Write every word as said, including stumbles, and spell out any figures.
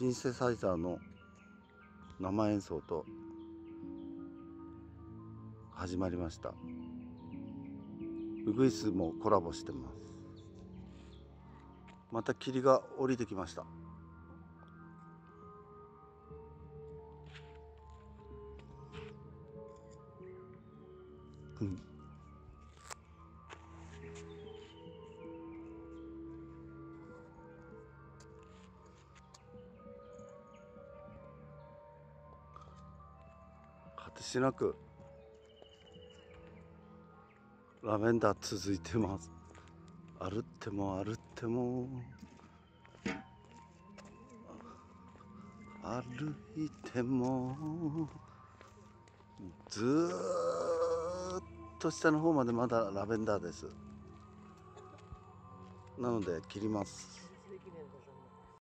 シンセサイザーの生演奏と始まりました。ウグイスもコラボしてます。また霧が降りてきました。うん果てしなくラベンダー続いてます。歩っても歩っても歩いてもずーっと下の方までまだラベンダーです。なので切ります。